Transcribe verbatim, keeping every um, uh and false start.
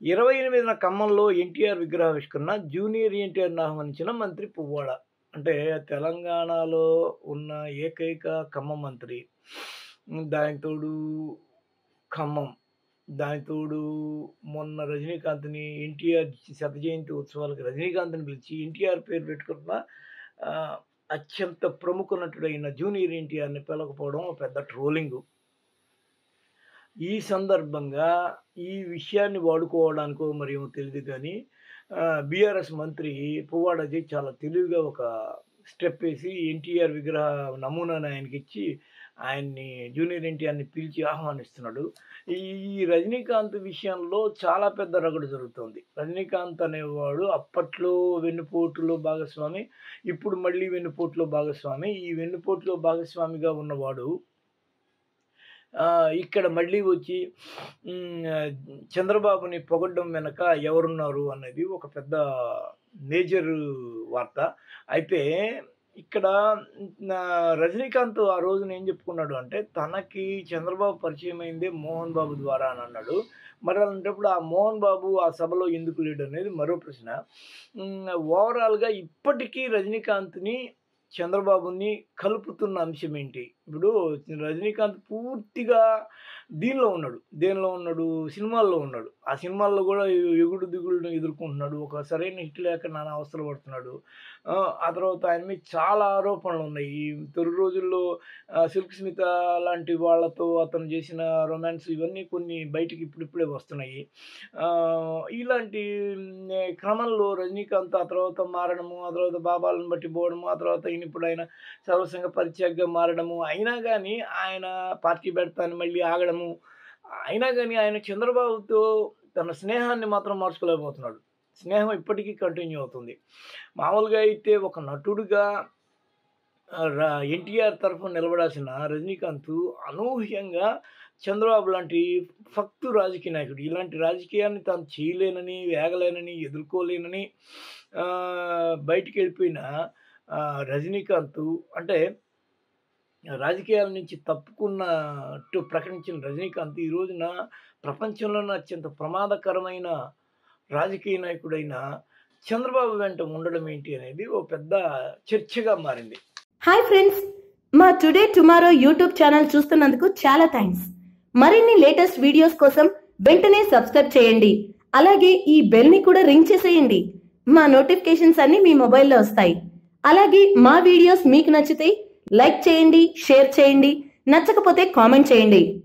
ఇరవై ఎనిమిదిన ఖమ్మంలో ఎన్టీఆర్ విగ్రహావిష్కరణ, జూనియర్ ఎన్టీఆర్‌ని ఆహ్వానించిన మంత్రి పువ్వాడ. అంటే తెలంగాణలో ఉన్న ఏకైక ఖమ్మం మంత్రి. హ్మ్. దానికి తోడు ఖమ్మం. దానికి తోడు మొన్న రజనీకాంత్‌ని ఎన్టీఆర్ శత జయంతి ఉత్సవాలకు రజనీకాంత్‌ని పిలిచి ఎన్టీఆర్ పేరు పెట్టుకున్న ఆహ్, అత్యంత ప్రముఖ నటుడైన జూనియర్ ఎన్టీఆర్‌ని పిలవకపోవడం ఒక పెద్ద ట్రోలింగు. ఈ సందర్భంగా ఈ విషయాన్ని వాడుకోవడానికో మరేమో తెలీదు గానీ ఆహ్, బీఆర్ఎస్ మంత్రి పువ్వాడజీ చాలా తెలివిగా ఒక స్టెప్ ఏసి ఎన్టీఆర్ విగ్రహ నమూనాని ఆయనకిచ్చి, ఆయన్ని జూనియర్ ఎన్టీఆర్‌ని పిలిచి ఆహ్వానిస్తున్నాడు. ఈ ఈ రజనీకాంత్ విషయంలో చాలా పెద్ద రగడ జరుగుతోంది. రజనీకాంత్ అనేవాడు అప్పట్లో వెన్నుపోటులో భాగస్వామి, ఇప్పుడు మళ్ళీ వెన్నుపోటులో భాగస్వామి. ఈ వెన్నుపోటులో భాగస్వామిగా ఉన్నవాడు ఆహ్, ఇక్కడ మళ్ళీ వచ్చి హ్మ్. ఆహ్, చంద్రబాబుని పొగడ్డం వెనక ఎవరున్నారు అనేది ఒక పెద్ద మేజర్ వార్త. అయితే ఇక్కడ నా రజనీకాంత్ ఆ రోజున ఏం చెప్పుకున్నాడు అంటే, తనకి చంద్రబాబు పరిచయమైందే మోహన్ బాబు ద్వారా అని అన్నాడు. మరి అలాంటప్పుడు ఆ మోహన్ బాబు ఆ సభలో ఎందుకు లేడనేది మరో ప్రశ్న. హ్మ్. ఓవరాల్‌గా ఇప్పటికీ రజనీకాంత్‌ని, చంద్రబాబుని కలుపుతున్న అంశం ఏంటి? ఇప్పుడు రజనీకాంత్ పూర్తిగా దీనిలో ఉన్నాడు. దేనిలో ఉన్నాడు? సినిమాల్లో ఉన్నాడు. ఆ సినిమాల్లో గూడా ఎగుడు దిగుడును ఎదుర్కొంటున్నాడు. ఒక సరైన హిట్ లేక నానా అవస్థలు పడుతున్నాడు. ఆహ్, ఆ తర్వాత ఆయన మీద చాలా ఆరోపణలున్నాయి. ఈ తొలి రోజుల్లో ఆహ్, 'సిల్క్ స్మిత' లాంటి వాళ్ళతో అతను చేసిన రొమాన్స్ ఇవన్నీ కొన్ని బయటికి ఇప్పుడిప్పుడే వస్తున్నాయి. ఆహ్, ఇలాంటి హ్మ్, క్రమంలో రజనీకాంత్ ఆ తర్వాత మారడము, ఆ తర్వాత బాబాలను బట్టి పోవడము, ఆ తర్వాత ఈయన ఇప్పుడు ఆయన సర్వసంగ పరిత్యాగిగా మారడము. అయినా గాని ఆయన పార్టీ పెడతాను మళ్ళీ ఆగడము. అయినా గాని ఆయన చంద్రబాబుతో తన స్నేహాన్ని మాత్రం మార్చుకోలేకపోతున్నాడు. స్నేహం ఇప్పటికీ కంటిన్యూ అవుతుంది. మామూలుగా అయితే ఒక నటుడుగా ఆహ్, ర ఎన్టీఆర్ తరఫున నిలబడాల్సిన రజనీకాంత్ అనూహ్యంగా చంద్రబాబు లాంటి ఫక్తు రాజకీయ నాయకుడు. ఇలాంటి రాజకీయాన్ని తాను చేయలేనని, వేగలేనని, ఎదుర్కోలేనని ఆహ్, బయటికెళ్ళిపోయిన ఆహ్, రజనీకాంత్ అంటే రాజకీయాల నుంచి తప్పుకున్నట్టు ప్రకటించిన రజనీకాంత్ ఈ రోజున ప్రపంచంలోనే అత్యంత ప్రమాదకరమైన రాజకీయ నాయకుడైన చంద్రబాబు వెంట ఉండడం ఏంటి అనేది ఓ పెద్ద చర్చగా మారింది. హాయ్ ఫ్రెండ్స్, మా టుడే టుమారో యూట్యూబ్ ఛానల్ చూస్తున్నందుకు చాలా థ్యాంక్స్. మరిన్ని లేటెస్ట్ వీడియోస్ కోసం వెంటనే సబ్స్క్రైబ్ చేయండి. అలాగే ఈ బెల్ ని కూడా రింగ్ చేసేయండి. మా నోటిఫికేషన్స్ అన్ని మీ మొబైల్లో వస్తాయి. అలాగే మా వీడియోస్ మీకు నచ్చితే లైక్ చేయండి, షేర్ చేయండి, నచ్చకపోతే కామెంట్ చేయండి.